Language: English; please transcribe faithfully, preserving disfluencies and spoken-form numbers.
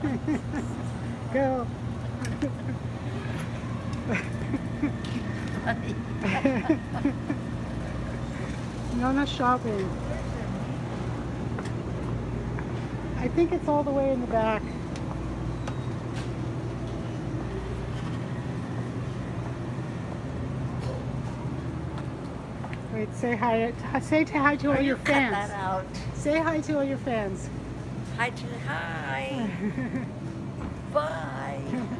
Go. Nonna shopping. I think it's all the way in the back. Wait, say hi. Say hi to all your Cut fans. that out. Say hi to all your fans. Hi to hi. Bye.